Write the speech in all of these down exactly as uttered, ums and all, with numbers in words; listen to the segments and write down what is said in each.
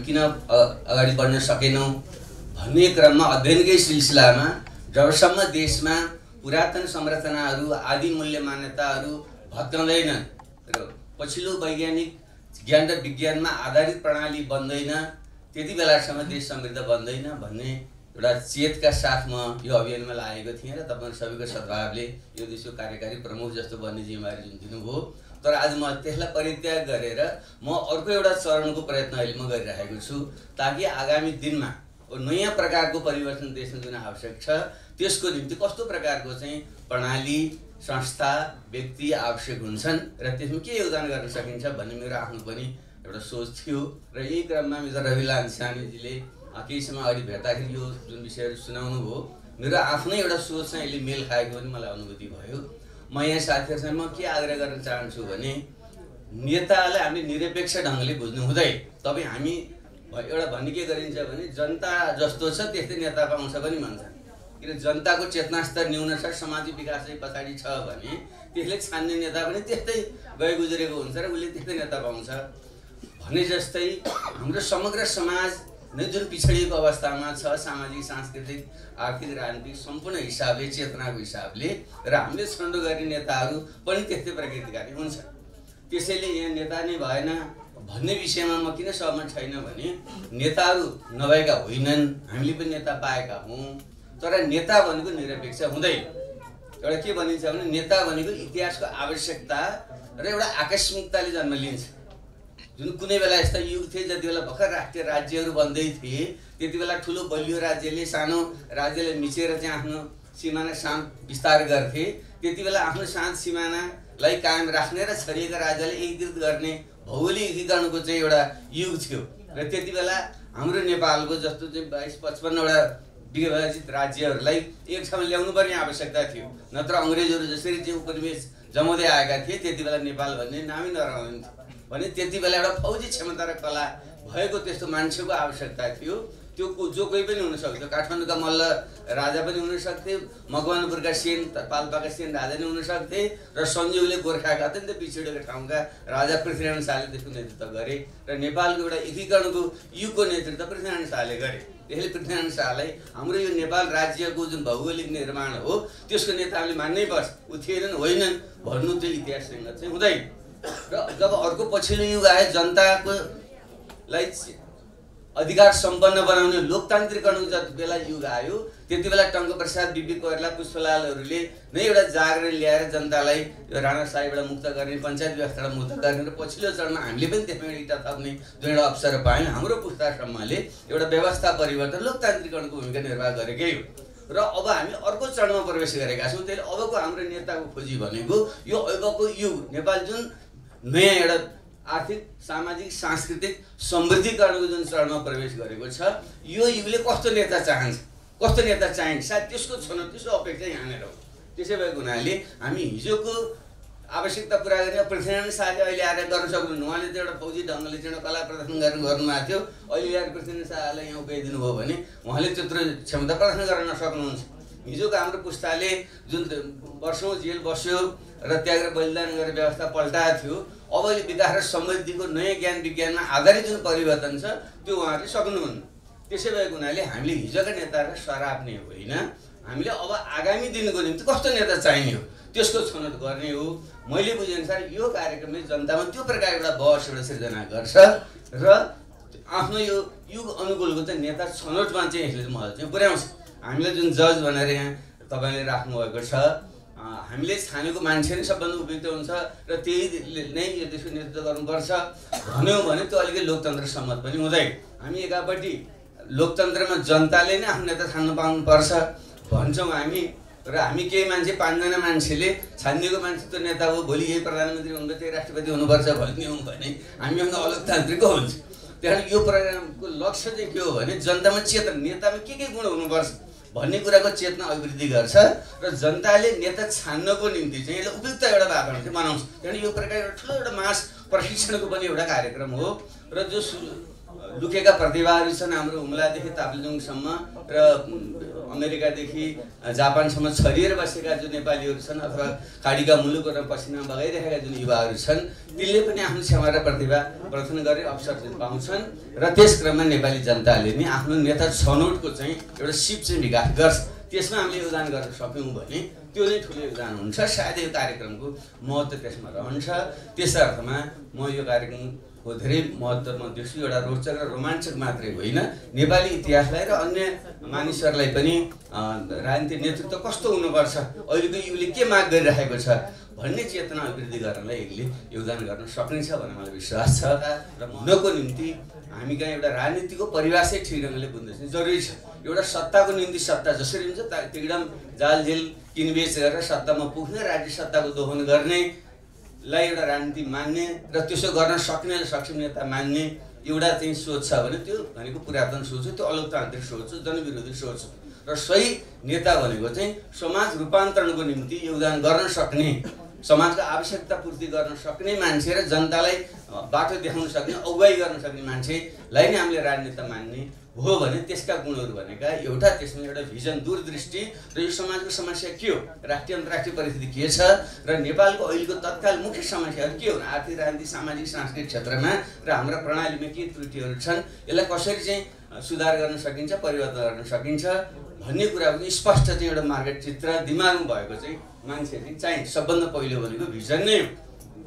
किन अगाडि बढ्न सकेनौँ भन्ने क्रममा अध्ययनकै सिलसिलामा जबसम्म देशमा पुरातन संरचनाहरू आदि मूल्य मान्यताहरू भत्काउँदैनन् र पछिल्लो वैज्ञानिक ज्ञान र विज्ञानमा आधारित प्रणाली बन्दैन त्यति बेलासम्म देश समृद्ध बन्दैन भन्ने एउटा चेतका साथ म यो अभियानमा लागेको थिएँ र तपाईहरु सबैको सद्भावले यो देशको कार्यकारी प्रमुख जस्तो बन्ने जिम्मेवारी जुन दिनुभयो। तर आज म त्यसलाई परित्याग गरेर म अर्को एउटा चरणको प्रयत्न अहिले म गरिरहेको छु ताकि आगामी दिनमा नयाँ प्रकारको परिवर्तन देशमा जुन आवश्यक छ त्यसको निम्ति कस्तो प्रकारको चाहिँ प्रणाली संस्था व्यक्ति आवश्यक हुन्छन् र त्यसमा के योगदान गर्न सकिन्छ भन्ने मेरो आफ्नो पनि एउटा सोच थियो। र यही क्रममा मित्र रवि लामिछानेजीले केही समय अगाडि भेट्दाखेरि यो जुन विषयहरू सुनाउनु भयो मेरो आफ्नै एउटा सोचसँग यसले मेल खाएको पनि मलाई अनुभूति भयो। म यहाँ साथीहरूसँग म के आग्रह गर्न चाहन्छु भने नेतालाई हामीले निरपेक्ष ढङ्गले बुझ्नु हुँदै तपाईँ हामी एउटा भन्ने के गरिन्छ भने जनता जस्तो छ त्यस्तै नेता पाउँछ पनि भन्छ। किन जनताको चेतना स्तर न्यून छ सामाजिक विकास चाहिँ पछाडि छ भने त्यसले छान्ने नेता पनि त्यस्तै गए गुजरेको हुन्छ र उसले त्यस्तै नेता पाउँछ भने जस्तै हाम्रो समग्र समाज नै जुन पिछडिएको अवस्थामा छ सामाजिक सांस्कृतिक आर्थिक राजनीतिक सम्पूर्ण हिसाबले चेतनाको हिसाबले र हामीले छनौट गर्ने नेताहरू पनि त्यस्तै प्रकृतिका हुन्छ। त्यसैले यहाँ नेता नै भएन भन्ने विषयमा म किन सहमत छैन भने नेताहरू नभएका होइनन् हामीले पनि नेता पाएका हौँ तर नेता भनेको निरपेक्ष हुँदै एउटा के भनिन्छ भने नेता भनेको इतिहासको आवश्यकता र एउटा आकस्मिकताले जन्म लिन्छ। जुन कुनै बेला यस्ता युग थिए जति बेला भर्खर राष्ट्रिय राज्यहरू बन्दै थिए त्यति बेला ठुलो बलियो राज्यले सानो राज्यलाई मिचेर चाहिँ आफ्नो सिमाना शान्त विस्तार गर्थे। त्यति बेला आफ्नो शान्त सिमानालाई कायम राख्ने र छरिएका राज्यले एकीकृत गर्ने भौगोलिक एकीकरणको चाहिँ एउटा युग थियो र त्यति बेला हाम्रो नेपालको जस्तो चाहिँ बाइस पचपन्नवटा विभाजित राज्यहरूलाई एक ठाउँमा ल्याउनु पर्ने आवश्यकता थियो नत्र अङ्ग्रेजहरू जसरी चाहिँ उपनिवेश जमाउँदै आएका थिए त्यति बेला नेपाल भन्ने नामै नरहन्थ्यो भने त्यति बेला एउटा फौजी क्षमता र कला भएको त्यस्तो मान्छेको आवश्यकता थियो। त्यो जो कोही पनि हुन सक्थ्यो काठमाडौँका मल्ल राजा पनि हुन सक्थे मकवानपुरका सेन पाल्पाका सेन राजा नै हुन सक्थे र सञ्जीवले गोर्खाका अत्यन्त पिछडिएका ठाउँका राजा पृथ्वीनारायण शाहले त्यसको नेतृत्व गरे र नेपालको एउटा एकीकरणको युगको नेतृत्व पृथ्वीनारायण शाहले गरे। त्यसले पृथ्वीनारायण शाहलाई हाम्रो यो नेपाल राज्यको जुन भौगोलिक निर्माण हो त्यसको नेता हामीले मान्नै पर्छ उ थिएनन् होइनन् भन्नु त्यो इतिहाससँग चाहिँ हुँदैन। र जब अर्को पछिल्लो युग आयो जनताको लाई अधिकार सम्पन्न बनाउने लोकतान्त्रिकरणको जति बेला युग आयो त्यति बेला टङ्क प्रसाद बिपी कोइराला पुष्पलालहरूले नै एउटा जागरण ल्याएर जनतालाई यो राणाशाहीबाट मुक्त गर्ने पञ्चायत व्यवस्थाबाट मुक्त गर्ने र पछिल्लो चरणमा हामीले पनि त्यसमा इटा थप्ने जुन एउटा अवसर पायौँ हाम्रो पुस्तासम्मले एउटा व्यवस्था परिवर्तन लोकतान्त्रिकरणको भूमिका निर्वाह गरेकै हो। र अब हामी अर्को चरणमा प्रवेश गरेका छौँ त्यसले अबको हाम्रो नेताको खोजी भनेको यो अबको युग नेपाल जुन नयाँ एउटा आर्थिक सामाजिक सांस्कृतिक समृद्धिकरणको जुन चरणमा प्रवेश गरेको छ यो युगले कस्तो नेता चाहन्छ कस्तो नेता चाहिन्छ सायद त्यसको छनौट त्यसको अपेक्षा यहाँनिर हो। त्यसै भएको हुनाले हामी हिजोको आवश्यकता पुरा गर्ने पृथ्वीनारायण शाहले अहिले आएर गर्न सक्नुहुन्न उहाँले चाहिँ एउटा फौजी ढङ्गले चाहिँ एउटा कला प्रदर्शन गर्न गर्नुभएको थियो अहिले ल्याएर पृथ्वीनारायण शाहलाई यहाँ उभ्याइदिनु भयो भने उहाँले त्यत्रो क्षमता प्रदर्शन गर्न नसक्नुहुन्छ। हिजोको हाम्रो पुस्ताले जुन वर्षौँ जेल बस्यो र त्याग र बलिदान गरेर व्यवस्था पल्टाएको थियो अब यो विकास र समृद्धिको नयाँ ज्ञान विज्ञानमा आधारित जुन परिवर्तन छ त्यो उहाँहरूले सक्नुहुन्न। त्यसै भएको हुनाले हामीले हिजोका नेताहरूलाई सराप्ने होइन हामीले अब आगामी दिनको निम्ति कस्तो नेता चाहिने हो त्यसको छनौट गर्ने हो। मैले बुझेअनुसार यो कार्यक्रमले जनतामा त्यो प्रकारको एउटा बहस एउटा सिर्जना गर्छ र आफ्नो यो युग अनुकूलको चाहिँ नेता छनौटमा चाहिँ यसले महत्त्व चाहिँ पुर्याउँछ। हामीलाई जुन जज भनेर यहाँ तपाईँले राख्नुभएको छ हामीले छानेको मान्छे नै सबभन्दा उपयुक्त हुन्छ र त्यही नै यो देशको नेतृत्व गर्नुपर्छ भन्यौँ भने त्यो अलिकति लोकतन्त्र सम्मत पनि हुँदैन। हामी एकापट्टि लोकतन्त्रमा जनताले नै आफ्नो नेता छान्न पाउनुपर्छ भन्छौँ हामी र हामी केही मान्छे पाँचजना मान्छेले छानिएको मान्छे त्यो नेता हो भोलि यही प्रधानमन्त्री हुनुहुन्छ त्यही राष्ट्रपति हुनुपर्छ भन्यौँ भने हामीभन्दा अलोकतान्त्रिक हुन्छ। त्यहाँ यो प्रोग्रामको लक्ष्य चाहिँ के हो भने जनतामा चेतना नेतामा के के गुण हुनुपर्छ भन्ने कुराको चेतना अभिवृद्धि गर्छ र जनताले नेता छान्नको निम्ति चाहिँ यसले उपयुक्त एउटा वातावरण चाहिँ बनाउँछ। त्यहाँदेखि यो प्रकार एउटा ठुलो एउटा मास प्रशिक्षणको पनि एउटा कार्यक्रम हो र जो लुकेका प्रतिभाहरू छन् हाम्रो हुम्लादेखि ताप्लेजुङसम्म र अमेरिकादेखि जापानसम्म छरिएर बसेका जो नेपालीहरू छन् अथवा खाडीका मुलुकहरूमा पसिना बगाइरहेका जुन युवाहरू छन् तिनले पनि आफ्नो क्षमता र प्रतिभा प्रदर्शन गरे अवसर चाहिँ पाउँछन् र त्यस क्रममा नेपाली जनताले नि आफ्नो नेता छनौटको चाहिँ एउटा सिप चाहिँ विकास गर्छ। त्यसमा हामीले योगदान गर्न सक्यौँ भने त्यो नै ठुलो योगदान हुन्छ। सायद यो कार्यक्रमको महत्त्व त्यसमा रहन्छ। त्यस अर्थमा म यो कार्यक्रमको धेरै महत्त्व म देख्छु। एउटा रोचक र रोमाञ्चक मात्रै होइन, नेपाली इतिहासलाई र अन्य मानिसहरूलाई पनि राजनीतिक नेतृत्व कस्तो हुनुपर्छ, अहिलेको युगले के माग गरिरहेको छ भन्ने चेतना अभिवृद्धि गर्नलाई यसले योगदान गर्न सक्नेछ भन्ने मलाई विश्वास छ। र हुनको निम्ति हामी कहाँ एउटा राजनीतिको परिभाषै ठिक ढङ्गले बुझ्नु चाहिँ जरुरी छ। एउटा सत्ताको निम्ति सत्ता जसरी हुन्छ एकदम जालझेल किनबेच गरेर सत्तामा पुग्ने, राज्य सत्ताको दोहन गर्नेलाई एउटा राजनीति मान्ने र त्यसो गर्न सक्ने सक्षम नेता मान्ने एउटा चाहिँ सोच छ भने त्यो भनेको पुरातन सोच हो, त्यो अलोकतान्त्रिक सोच हो, जनविरोधी सोच हो। र सही नेता भनेको चाहिँ समाज रूपान्तरणको निम्ति योगदान गर्न सक्ने, समाजको आवश्यकता पूर्ति गर्न सक्ने मान्छे र जनतालाई बाटो देखाउन सक्ने, अगुवाई गर्न सक्ने मान्छेलाई नै हामीले राजनेता मान्ने हो भने त्यसका गुणहरू भनेका एउटा त्यसमा एउटा भिजन, दूरदृष्टि र यो समाजको समस्या के हो, राष्ट्रिय अन्तर्राष्ट्रिय परिस्थिति के छ र नेपालको अहिलेको तत्काल मुख्य समस्याहरू के हुन्, आर्थिक राजनीतिक सामाजिक सांस्कृतिक क्षेत्रमा र हाम्रा प्रणालीमा के त्रुटिहरू छन्, यसलाई कसरी चाहिँ सुधार गर्न सकिन्छ, परिवर्तन गर्न सकिन्छ भन्ने कुरा पनि स्पष्ट चाहिँ एउटा मार्केट चित्र दिमागमा भएको चाहिँ मान्छे चाहिँ चाहिन्छ। सबभन्दा पहिलो भनेको भिजन नै हो।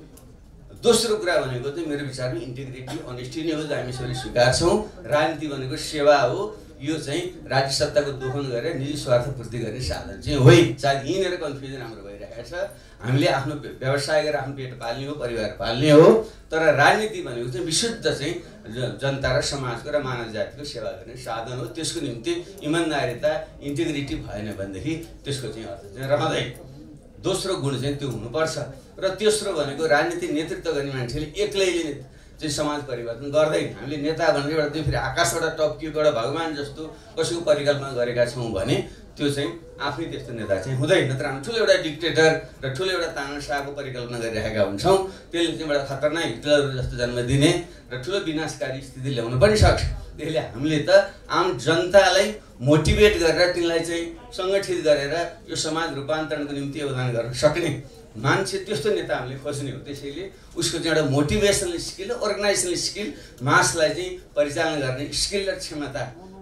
दोस्रो कुरा भनेको चाहिँ मेरो विचारमा इन्टिग्रिटी, अनेस्टी नै हो, हामी सबैले स्वीकार्छौँ। राजनीति भनेको सेवा हो, यो चाहिँ राज्य सत्ताको दोहन गरेर निजी स्वार्थ पूर्ति गर्ने साधन चाहिँ होइन। सायद यहीँनिर कन्फ्युजन हाम्रो भइरहेको छ। हामीले आफ्नो व्यवसाय गरेर आफ्नो पेट पाल्ने हो, परिवार पाल्ने हो, तर राजनीति भनेको चाहिँ विशुद्ध चाहिँ जनता र समाजको र मानव जातिको सेवा गर्ने साधन हो। त्यसको निम्ति इमान्दारिता, इन्टिग्रिटी भएन भनेदेखि त्यसको चाहिँ अर्थ चाहिँ रहँदैन। दोस्रो गुण चाहिँ त्यो हुनुपर्छ। र तेस्रो भनेको राजनीतिक नेतृत्व गर्ने मान्छेले एक्लैले चाहिँ समाज परिवर्तन गर्दैन। हामीले नेता भनेर एउटा त्यो फेरि आकाशबाट टप्किएको एउटा भगवान् जस्तो कसैको परिकल्पना गरेका छौँ भने त्यो चाहिँ आफै त्यस्तो नेता चाहिँ हुँदैन। नत्र हामी ठुलो एउटा डिक्टेटर र ठुलो एउटा तानाशाहको परिकल्पना गरिरहेका हुन्छौँ। त्यसले चाहिँ एउटा खतरनाक हिटलर जस्तो जन्म दिने र ठुलो विनाशकारी स्थिति ल्याउन पनि सक्छ। त्यसले हामीले त आम जनतालाई मोटिभेट गरेर तिनलाई चाहिँ सङ्गठित गरेर यो समाज रूपान्तरणको निम्ति योगदान गर्न सक्ने मान्छे त्यस्तो नेता हामीले खोज्ने हो। त्यसैले उसको चाहिँ एउटा मोटिभेसनल स्किल, अर्गनाइजेसनल स्किल, मासलाई चाहिँ परिचालन गर्ने स्किल र क्षमता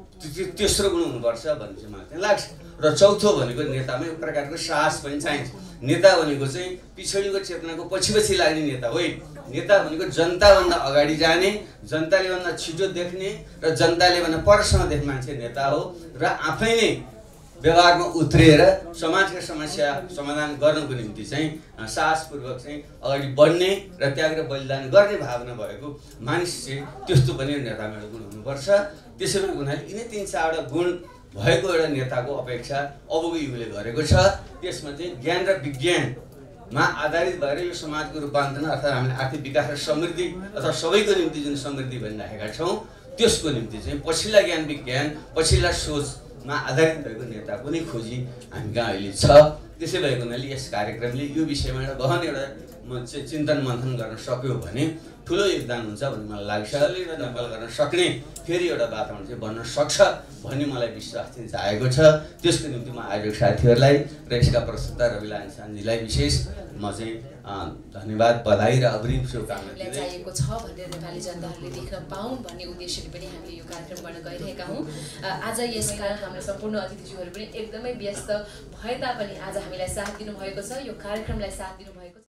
तेस्रो गुण हुनुपर्छ भन्ने चाहिँ मलाई चाहिँ लाग्छ। र चौथो भनेको नेतामा एक प्रकारको साहस पनि चाहिन्छ। नेता भनेको चाहिँ पिछडिको चेतनाको पछि पछि लाग्ने नेता होइन। नेता भनेको जनताभन्दा अगाडि जाने, जनताले भन्दा छिटो देख्ने र जनताले भन्दा परसम्म देख्ने मान्छे नेता हो। र आफै नै व्यवहारमा उत्रिएर समाजका समस्या समाधान गर्नको निम्ति चाहिँ साहसपूर्वक चाहिँ अगाडि बढ्ने र त्याग र बलिदान गर्ने भावना भएको मानिस चाहिँ त्यस्तो पनि नेतामा एउटा गुण हुनुपर्छ। त्यसै पनि हुनाले यिनै तिन चारवटा गुण भएको एउटा नेताको अपेक्षा अबको युगले गरेको छ। त्यसमा चाहिँ ज्ञान र विज्ञानमा आधारित भएर यो समाजको रूपान्तरण अर्थात् हामीले आर्थिक विकास र समृद्धि अथवा सबैको निम्ति जुन समृद्धि भनिराखेका छौँ त्यसको निम्ति चाहिँ पछिल्ला ज्ञान विज्ञान, पछिल्ला सोचमा आधारित भएको नेता पनि खोजी हामी कहाँ अहिले छ। त्यसै भएको हुनाले यस कार्यक्रमले यो विषयमा एउटा गहन एउटा म चाहिँ चिन्तन मन्थन गर्न सक्यो भने ठुलो योगदान हुन्छ भन्ने मलाई लाग्छ। एउटा नेपाल गर्न सक्ने फेरि एउटा वातावरण चाहिँ बन्न सक्छ भन्ने मलाई विश्वास चाहिँ जागेको छ। त्यसको निम्ति म आयोजक साथीहरूलाई र यसका प्रस्तुता रवि लामिछानेजीलाई विशेष म चाहिँ धन्यवाद, बधाई र अग्रिम शुभकामना दिँदै चाहिएको छ भनेर नेपाली जनताहरूले देख्न पाऊँ भन्ने उद्देश्यले पनि हामीले यो कार्यक्रम गर्न गइरहेका हौँ। आज यसका हाम्रो सम्पूर्ण अतिथिज्यूहरू पनि एकदमै व्यस्त भए तापनि आज हामीलाई साथ दिनुभएको छ, यो कार्यक्रमलाई साथ दिनुभएको छ।